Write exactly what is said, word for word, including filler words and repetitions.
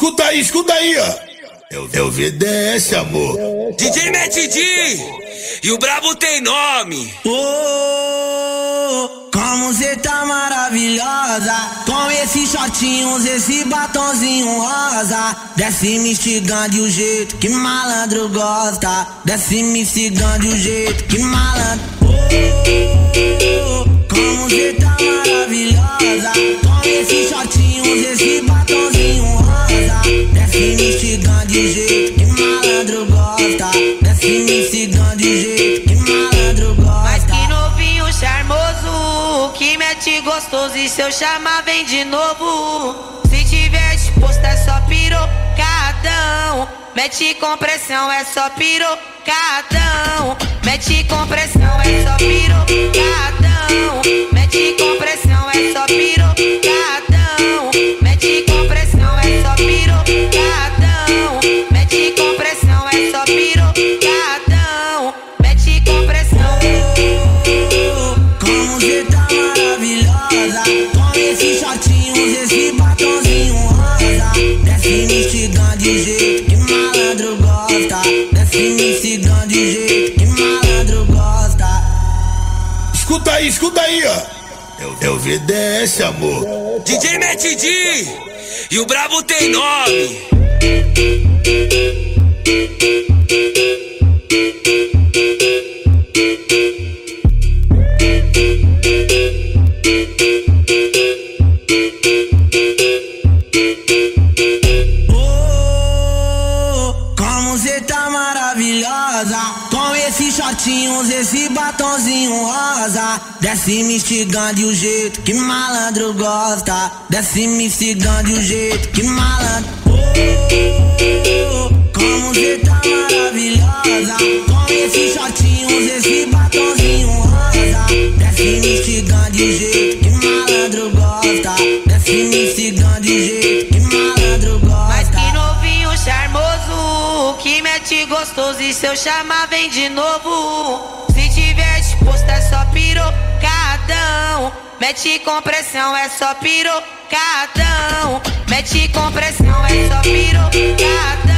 Escuta aí, escuta aí, ó. É o V D S, amor. D J Matt D e o brabo tem nome. Oh, como cê tá maravilhosa, com esses shortinhos, esse batonzinho rosa. Desce me instigando o jeito que malandro gosta. Desce me instigando o jeito que malandro. Oh, como cê tá maravilhosa, com esses shortinhos, esse batonzinho rosa. Desce me instigando o jeito que malandro gosta. Desce me instigando o jeito que malandro gosta. Mas que novinho charmoso, que mete gostoso, e se eu chamar vem de novo. Se tiver disposto é só pirocadão. Mete com pressão é só pirocadão. Mete com pressão é só pirocadão. Mete com pressão é só pirocadão. Mete com pressão é só pirocadão. Mete com pressão é só pirocadão. Mete com pressão. Como cê tá maravilhosa, com esses shortinhos, esse batonzinho rosa. Desce me instigando o jeito que malandro gosta. Desce me instigando o jeito que malandro gosta. Escuta aí, escuta aí, ó. É o V D S, amor. D J Matt D e o brabo tem nome. Oh, como cê tá maravilhosa, com esses shortinhos, esse batonzinho rosa. Desce me instigando o jeito que malandro gosta. Desce me instigando o jeito que malandro. Oh, como cê tá maravilhosa, com esses shortinhos, esse batonzinho rosa. Desce me instigando o jeito que malandro gosta. Desce me instigando o jeito que malandro gosta. Mas que novinho charmoso, que mete gostoso, e se eu chamar vem de novo. Se tiver disposto é só pirocadão. Mete com pressão é só pirocadão. Mete com pressão é só pirocadão.